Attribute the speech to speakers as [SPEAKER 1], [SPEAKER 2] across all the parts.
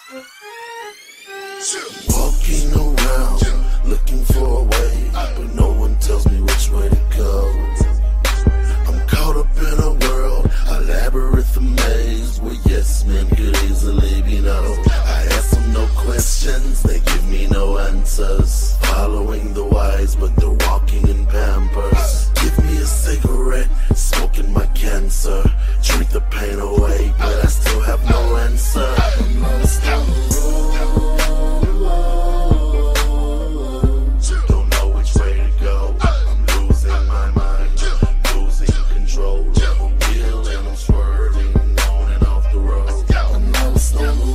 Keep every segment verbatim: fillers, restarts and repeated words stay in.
[SPEAKER 1] Walking around, looking for a way, but no one tells me which way to go. I'm caught up in a world, a labyrinth, a maze, where yes men could easily be no. I ask them no questions, they give me no answers. Following the wise, but they're walking in Pampers. Give me a cigarette, smoking my cancer. Drink the pain away, but I still have no answer. I'm lost on the road. Don't know which way to go. I'm losing my mind, losing control. I'm feeling, I'm swerving on and off the road. I'm lost on the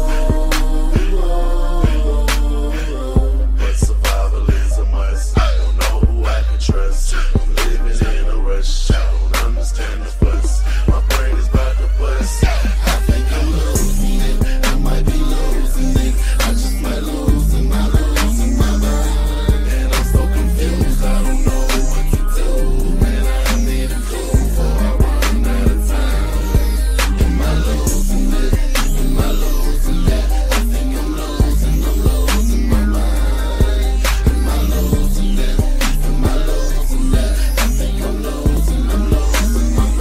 [SPEAKER 1] road, but survival is a must. Don't know who I can trust. I'm living in a rush. I don't understand the fuss. My brain is about to bust. I think I'm losing it. I might be losing it. I just might lose it. I'm losing my mind, and I'm so confused. I don't know what to do. Man, I need a clue before I run out of time. Am I losing it? Am I losing it? I think I'm losing. I'm losing my mind. Am I losing it? Am I losing it? I think I'm losing. I'm losing my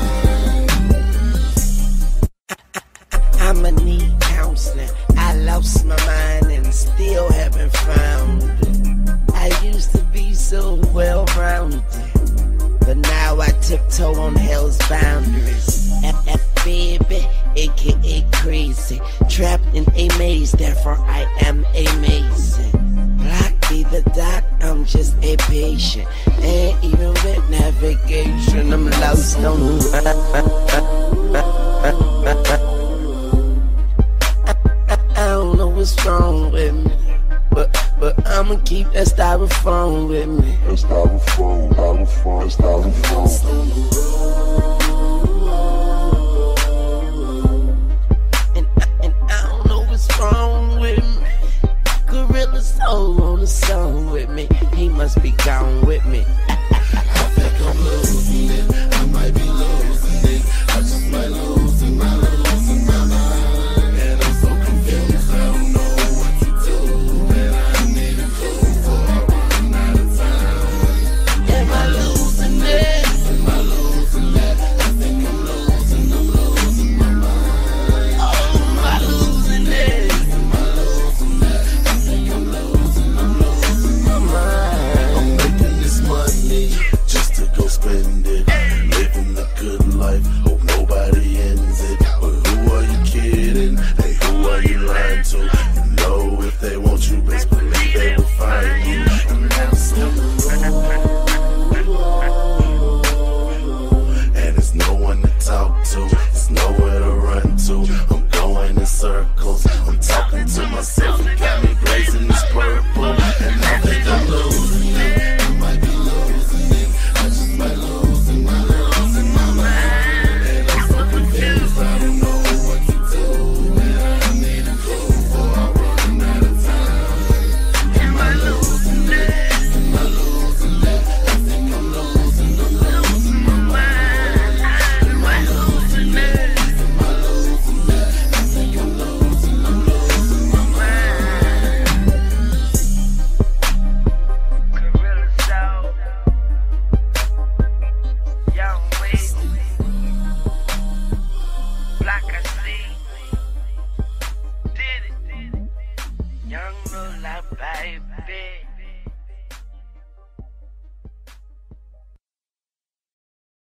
[SPEAKER 1] mind.
[SPEAKER 2] I'ma need counseling. I lost my mind and still haven't found it. I used to be so well-rounded, but now I tiptoe on hell's boundaries. F, F baby, aka crazy, trapped in a maze, therefore I am amazing. Block me the dot, I'm just a patient. Ain't even with navigation, I'm lost on I don't know what's wrong with me, but but I'ma keep that styrofoam with me.
[SPEAKER 1] That styrofoam, styrofoam, styrofoam.
[SPEAKER 2] And and I don't know what's wrong with me. Gorilla Soul on the song with me. He must be gone with me.
[SPEAKER 1] I think I'm losing it. I might be losing it. I just might lose it. I'm losing my mind, and I'm so confused. I don't know what to do. And I need a clue before I run out of time.
[SPEAKER 2] Am I losing it?
[SPEAKER 1] Am I losing it? I think I'm losing. I'm losing my mind.
[SPEAKER 2] Oh, am I losing it?
[SPEAKER 1] Am I losing it? I think I'm losing. I'm losing my mind. I'm making this money just to go spend it. Living the good life, hope nobody ends it. But who are you kidding? Hey, who are you lying to? You know if they want you, best believe they will find you. And that's the road, and there's no one to talk to, there's nowhere to run to. I'm going in circles, I'm talking to myself. It got me blazing this purple, and I think I'm losing it. I might be losing it. I just might lose it. I'm losing my mind, and I'm so confused. I don't know what to do. And I need a clue before I run out of time. Am I losing it? Am I losing it? I think I'm losing. I'm losing my mind. Am I losing it? Am I losing it? I think I'm losing. I'm losing my mind.
[SPEAKER 2] Gorilla Soul, Young Wavy, Black I see, did it, Young Lula baby.